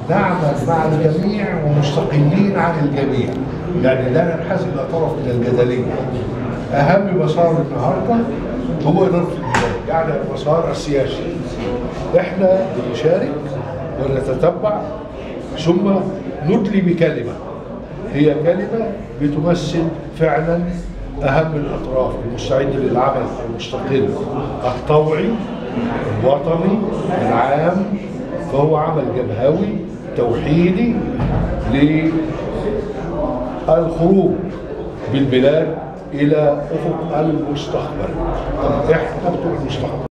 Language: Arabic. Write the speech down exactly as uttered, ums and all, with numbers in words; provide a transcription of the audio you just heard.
نعمل مع الجميع ومستقلين عن الجميع، يعني لا ننحاز الى طرف من الجدليه. اهم مسار النهارده هو اداره البلاد، يعني المسار السياسي. احنا بنشارك ونتتبع ثم ندلي بكلمه، هي كلمه بتمثل فعلا اهم الاطراف المستعده للعمل المستقل الطوعي الوطني العام، فهو عمل جبهوي توحيدي للخروج بالبلاد الى افق المستقبل. طب احنا بتوع المستقبل.